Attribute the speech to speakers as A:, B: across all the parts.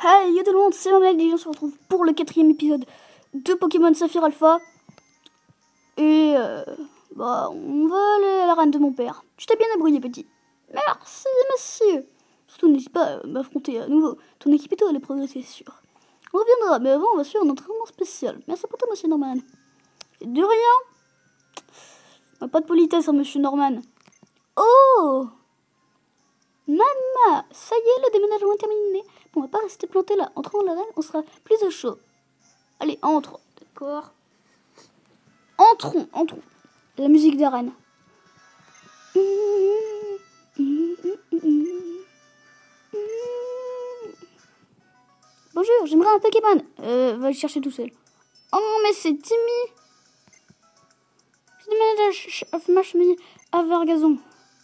A: Hey yo tout le monde, c'est Mohamed et on se retrouve pour le 4e épisode de Pokémon Saphir Alpha. Et on va aller à l'arène de mon père. Tu t'es bien débrouillé, petit. Merci, monsieur. Surtout n'hésite pas à m'affronter à nouveau. Ton équipe et toi allez progresser, c'est sûr. On reviendra, mais avant on va suivre un entraînement spécial. Merci pour toi, monsieur Norman. Et de rien. Pas de politesse, hein, monsieur Norman. Oh Maman, ça y est, le déménagement est terminé. Bon, on va pas rester planté là. Entrons dans l'arène, on sera plus au chaud. Allez, entre. D'accord. Entrons. La musique d'arène. Bonjour, j'aimerais un Pokémon. Va le chercher tout seul. Oh non, mais c'est Timmy. Je déménage ma chemise à Vergazon.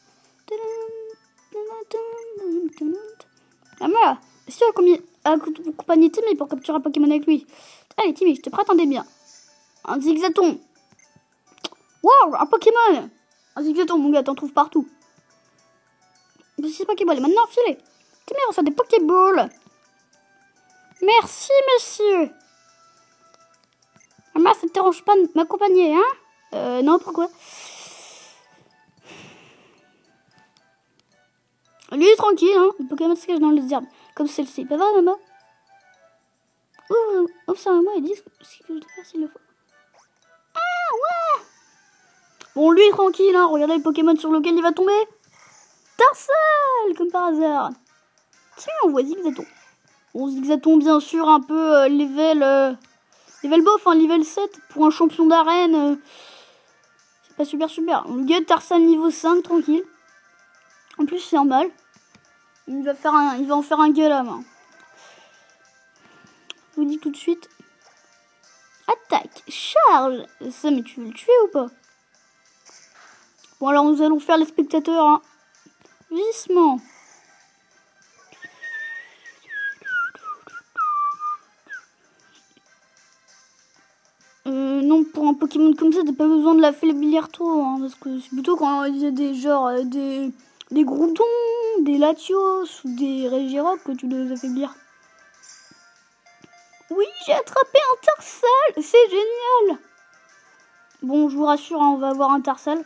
A: Maman, est-ce que tu as accompagné Timmy pour capturer un Pokémon avec lui? Allez Timmy, je te prête un des biens. Un Zigzaton. Wow, un Pokémon. Un Zigzaton, mon gars, t'en trouves partout. C'est Pokéball, et maintenant filez. Timmy reçoit des Pokéballs. Merci monsieur. Maman, ça te dérange pas de m'accompagner, hein? Non, pourquoi? Lui est tranquille, hein. Le Pokémon se cache dans les herbes, comme celle-ci. Pas vrai, maman? Observe-moi et dis ce que je dois faire s'il le faut. Ah, ouais! Bon, lui est tranquille, hein. Regardez le Pokémon sur lequel il va tomber. Tarsal, comme par hasard. Tiens, on voit Zigzaton. Bon, Zigzaton, bien sûr, un peu level bof, hein, level 7 pour un champion d'arène. C'est pas super. On lui get Tarsal niveau 5, tranquille. En plus, c'est normal. Il va en faire un gueule à main. Je vous dis tout de suite. Attaque, charge. Ça, mais tu veux le tuer ou pas? Bon, alors nous allons faire les spectateurs, hein. Vissement. Non, pour un Pokémon comme ça, t'as pas besoin de l'affaiblir trop, hein, parce que c'est plutôt quand il y a des Groudons, des Latios ou des Regirock que tu dois les affaiblir. Oui, j'ai attrapé un Tarsal, c'est génial. Bon, je vous rassure, hein, on va avoir un Tarsal.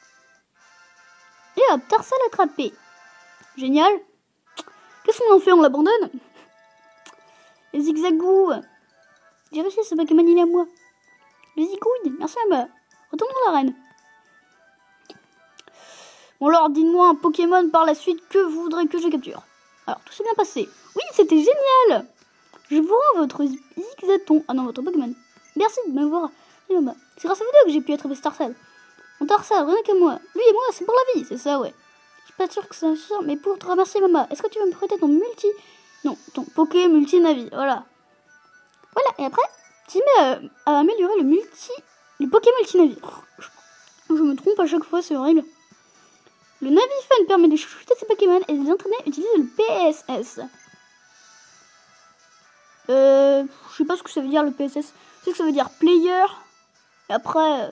A: Et hop, Tarsal attrapé. Génial. Qu'est-ce qu'on en fait? On l'abandonne? Les Zigzagoo. J'ai réussi, ce Pokémon il est à moi. Les Zigouilles, merci à moi. Retournons dans l'arène. Bon alors, dites-moi un Pokémon par la suite que vous voudrez que je capture. Alors, tout s'est bien passé. Oui, c'était génial. Je vous rends votre Zigzaton. Ah non, votre Pokémon. Merci de m'avoir. C'est grâce à vous deux que j'ai pu attraper ce Tarsal. Mon Tarsal, rien que moi. Lui et moi, c'est pour la vie, c'est ça, ouais. Je suis pas sûre que c'est sûr, mais pour te remercier, maman, est-ce que tu vas me prêter ton ton Poké multi-navi, voilà. Voilà, et après, tu mets à améliorer le Poké multi-navi. Je me trompe à chaque fois, c'est horrible. Le Navifun permet de chouchouter ses Pokémon et de les entraîner à utiliser le PSS. Je sais pas ce que ça veut dire le PSS. Je sais que ça veut dire player. Et après...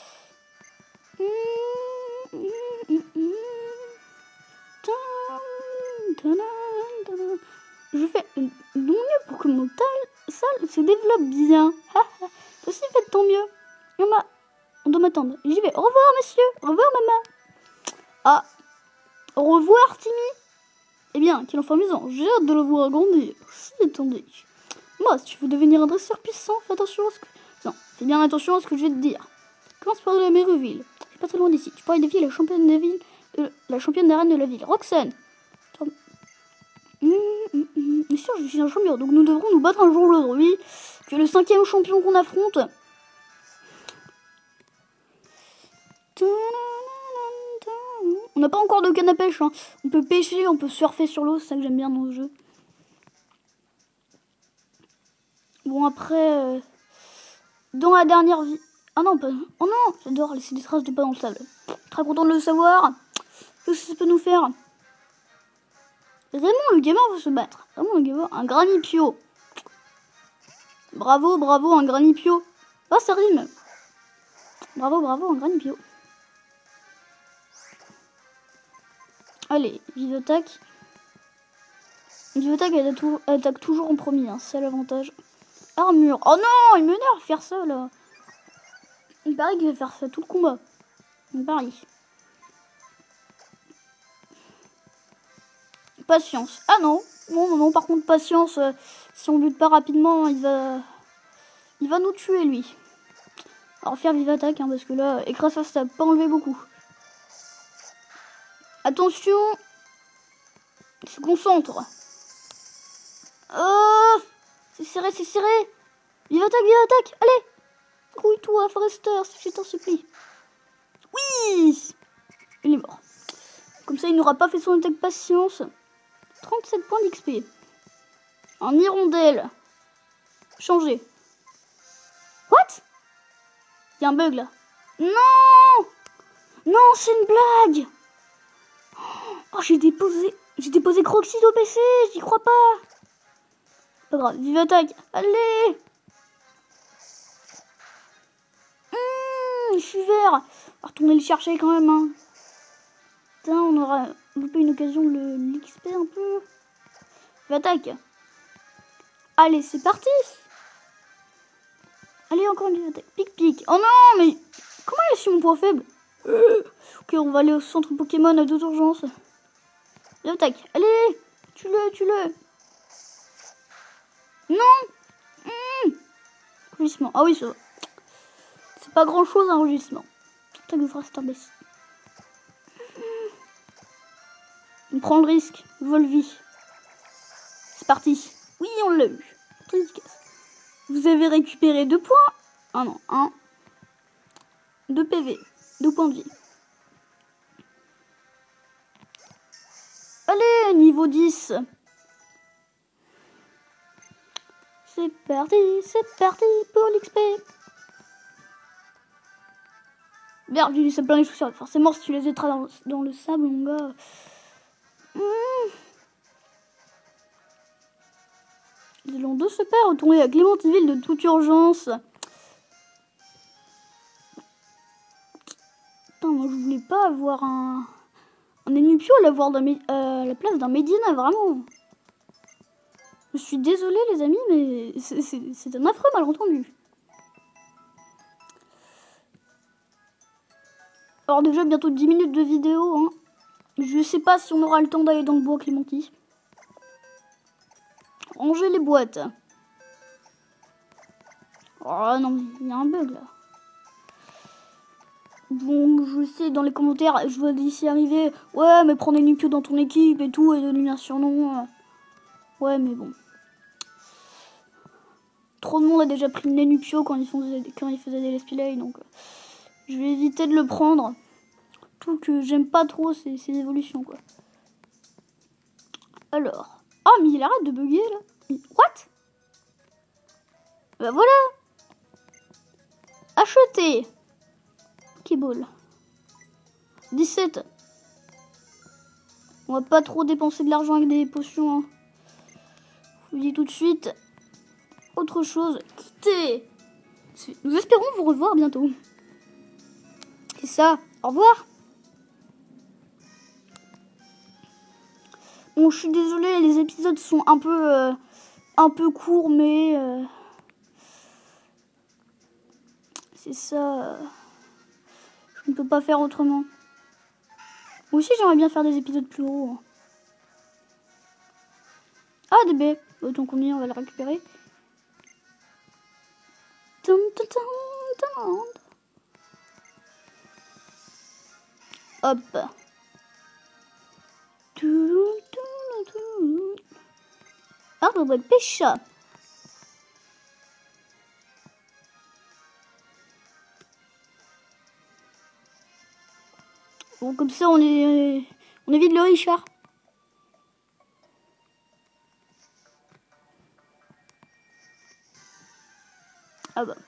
A: Je fais de mon mieux pour que mon Tarsal se développe bien. Ceci fait de ton mieux. Maman, on doit m'attendre. J'y vais. Au revoir, monsieur. Au revoir, maman. Ah, au revoir, Timmy. Eh bien, qu'il en soit amusant. J'ai hâte de le voir grandir. Si, attendez. Moi, si tu veux devenir un dresseur puissant, fais attention à ce que... Non, fais bien attention à ce que je vais te dire. Commence par la Méruville. C'est pas très loin d'ici. Tu pourrais défier la championne d'arène de la ville, Roxane. Bien sûr, je suis un champion, donc nous devrons nous battre un jour ou l'autre. Oui, tu es le 5e champion qu'on affronte. On n'a pas encore de canne à pêche, hein. On peut pêcher, on peut surfer sur l'eau, c'est ça que j'aime bien dans le jeu. Bon, après, dans la dernière vie... Ah non, pas... Oh non, j'adore laisser des traces de pas dans le sable. Très content de le savoir. Qu'est-ce que ça peut nous faire? Raymond le gamin veut se battre. Raymond le gamin, un Granipio. Bravo, un Granipio. Ah, ça rime. Bravo, un Granipio. Allez, vive attaque. Vivatak attaque toujours en premier, hein, c'est l'avantage. Armure. Oh non, il m'énerve faire ça là. Il paraît qu'il va faire ça tout le combat. Il paraît. Patience. Ah non. Non, par contre, patience. Si on lutte pas rapidement, il va nous tuer lui. Alors faire vive attaque, hein, parce que là, et grâce à ça, pas enlevé beaucoup. Attention. Il se concentre. Oh, c'est serré, c'est serré. Vive attaque. Allez. Grouille-toi, Forrester, si je t'en supplie. Oui. Il est mort. Comme ça, il n'aura pas fait son attaque patience. 37 points d'XP. En hirondelle. Changer. What? Il y a un bug là. Non. Non, c'est une blague. Oh, j'ai déposé Croxy au PC, j'y crois pas. Pas grave, vive attaque. Allez. Je suis vert. On va retourner le chercher quand même. Hein. Putain, on aura loupé une occasion de l'XP un peu. Vive attaque. Allez, c'est parti. Allez, encore une vive attaque. Pic. Oh non, mais comment il a su mon point faible? Ok, on va aller au centre Pokémon à toute urgence. Vive attaque. Allez, tue-le. Non. Rugissement. Ah oui, ça va. C'est pas grand chose un rugissement. Attaque de Forrester baisse. On prend le risque. Volvi. C'est parti. Oui, on l'a eu. Très efficace. Vous avez récupéré 2 points. Ah non, 1. 2 PV. 2 points de vie. Allez, niveau 10. C'est parti pour l'XP. Merde, j'ai laissé plein les chaussures. Forcément, si tu les jetteras dans le sable, mon gars. Nous allons de ce pas retourner à Clémentiville de toute urgence. Putain, moi je voulais pas avoir un Enupio à la place d'un Medina, vraiment. Je suis désolée les amis, mais c'est un affreux malentendu. Alors déjà bientôt 10 minutes de vidéo. Hein. Je sais pas si on aura le temps d'aller dans le bois Clémenti. Ranger les boîtes. Oh non, il y a un bug là. Bon, je sais, dans les commentaires, je vois d'ici arriver. Ouais, mais prends des Enupio dans ton équipe et tout, et donne un surnom. Ouais, mais bon. Trop de monde a déjà pris le Enupio quand ils faisaient des Let's Play, donc je vais éviter de le prendre. Tout que j'aime pas trop ces évolutions, quoi. Alors. Ah, mais il arrête de bugger, là. What? Bah voilà. Acheter. Keyball. 17. On va pas trop dépenser de l'argent avec des potions. Hein. Je vous dis tout de suite. Autre chose. Quitter. Nous espérons vous revoir bientôt. C'est ça. Au revoir. Bon, je suis désolée, les épisodes sont un peu courts, mais c'est ça. Je ne peux pas faire autrement. Moi aussi, j'aimerais bien faire des épisodes plus hauts. Hein. Ah, des baies. Donc on va le récupérer. Hop. Arbre de pêche. Bon, comme ça, on évite le Richard. Ah bah.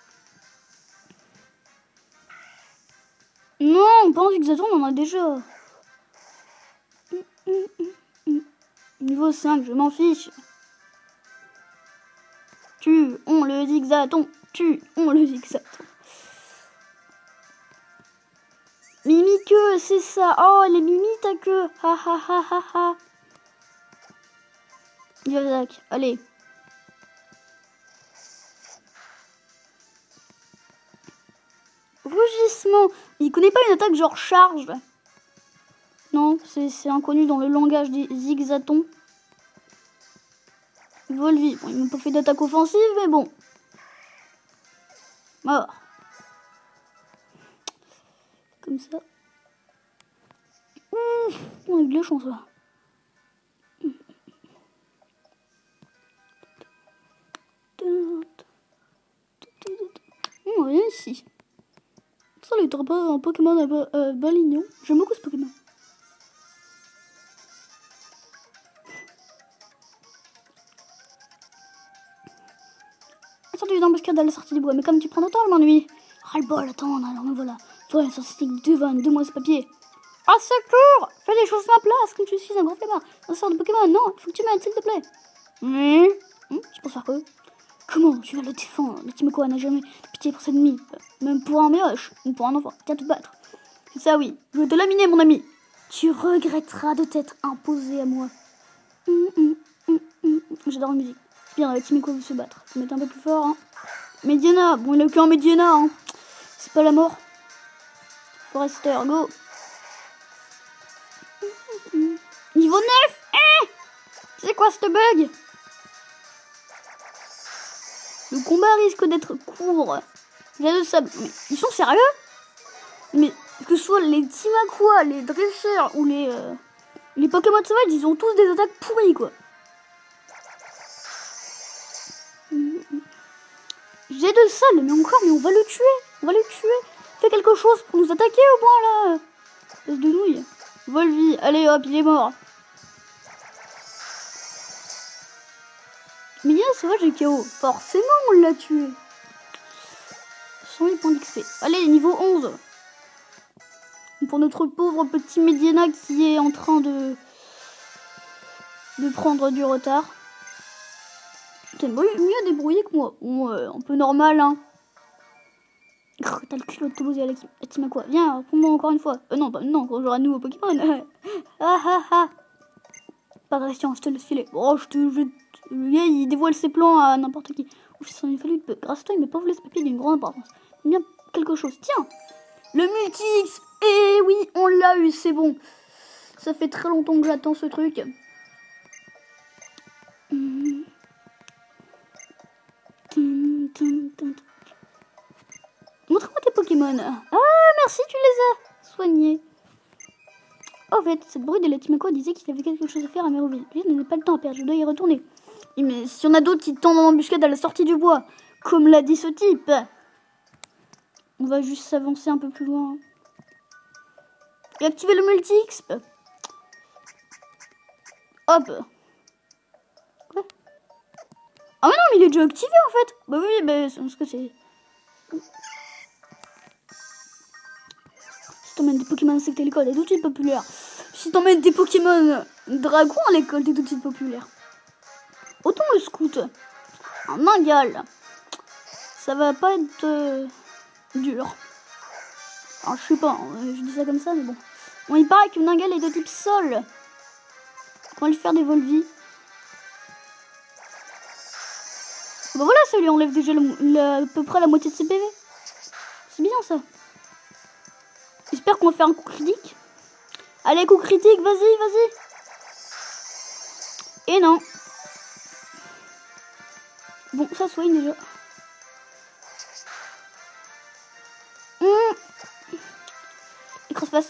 A: Non, pas en zigzag, on en a déjà. Niveau 5, je m'en fiche. On le zigzaton. On le zigzaton. Mimiqueux, c'est ça. Oh, les mimi ta queue. Ha ha ha ha ha. Zigzag, allez. Rugissement. Il connaît pas une attaque genre charge. Non, c'est inconnu dans le langage des zigzatons. Volvi. Bon, ils m'ont pas fait d'attaque offensive, mais bon. Mort. Comme ça. On a eu de la chance là. On revient ici. Ça, il est pas un Pokémon à Balignon. J'aime beaucoup ce Pokémon. Sortie d'embuscade à la sortie du bois, mais comme tu prends ton temps, je m'ennuie. Ras-le-bol, attends, alors me voilà. Toi, la sortie devant, donne-moi ce papier. Ah, secours! Fais les choses à ma place, comme tu suis un grand flemmard. Un sort de Pokémon, non, il faut que tu m'aides, s'il te plaît. Je pense faire quoi? Comment tu vas le défendre? Le Timoko n'a jamais de pitié pour ses ennemis, même pour un méhoche, ou pour un enfant. Viens te battre. C'est ça, oui. Je vais te laminer, mon ami. Tu regretteras de t'être imposé à moi. J'adore la musique. Bien, le Timoko veut se battre. Faut mettre un peu plus fort, hein. Mediana, bon, il a qu'un Mediana, hein. C'est pas la mort. Forester, go. Niveau 9. C'est quoi ce bug? Le combat risque d'être court. J'ai de sable. Mais ils sont sérieux? Mais que ce soit les Timakua, les dresseurs ou les Pokémon sauvages, ils ont tous des attaques pourries, quoi. J'ai de sable, mais encore, mais on va le tuer. On va le tuer. Fais quelque chose pour nous attaquer au moins, là. Espèce de nouille. Volvi, allez hop, il est mort. Mais il y a un sauvage et KO. Forcément, on l'a tué. 108 points d'XP. Allez, niveau 11. Pour notre pauvre petit Mediana qui est en train de prendre du retard. T'es mieux débrouillé que moi. Bon, un peu normal, hein. T'as le culot de te poser à la Timako. Viens, prends-moi encore une fois. Non, non, quand j'aurai un nouveau Pokémon. Pas de question, je te laisse filer. Oh, le gars, il dévoile ses plans à n'importe qui. Ouf, ça m'est fallu peu. Grâce à toi, il m'a pas volé ce papier d'une grande importance. Bien quelque chose. Tiens, le Multi-X. Eh oui, on l'a eu, c'est bon. Ça fait très longtemps que j'attends ce truc. Montre-moi tes Pokémon. Ah, merci, tu les as soignés. En fait, cette brute de la Timako disait qu'il avait quelque chose à faire à Méroville. Je n'ai pas le temps à perdre, je dois y retourner. Mais s'il y en a d'autres qui tendent en embuscade à la sortie du bois, comme l'a dit ce type, on va juste s'avancer un peu plus loin. Et activer le multi-exp. Hop. Quoi? Ah mais non, mais il est déjà activé en fait. Bah oui, bah, c'est ce que c'est. Si t'emmènes des Pokémon insectes à l'école, t'es tout de suite populaire. Si t'emmènes des Pokémon dragons à l'école, t'es tout de suite populaire. Autant le scout. Un Ningal. Ça va pas être dur. Alors, je sais pas, je dis ça comme ça, mais bon. Bon, il paraît que Ningal est de type sol. On va lui faire des Volvi. Bah voilà, ça lui enlève déjà à peu près la moitié de ses PV. C'est bien ça. J'espère qu'on va faire un coup critique. Allez, coup critique, vas-y, vas-y. Et non. Bon, ça soigne déjà. Écrase-face.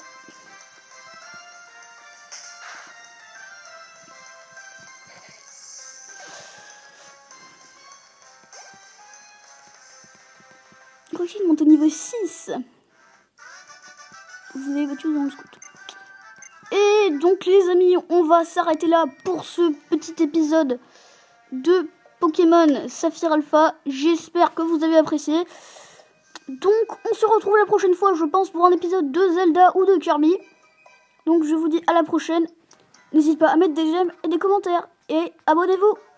A: Rocher monte au niveau 6. Vous avez voiture dans le scout. Et donc les amis, on va s'arrêter là pour ce petit épisode de Pokémon Saphir Alpha. J'espère que vous avez apprécié. Donc on se retrouve la prochaine fois, je pense, pour un épisode de Zelda ou de Kirby. Donc je vous dis à la prochaine. N'hésitez pas à mettre des j'aime et des commentaires. Et abonnez-vous.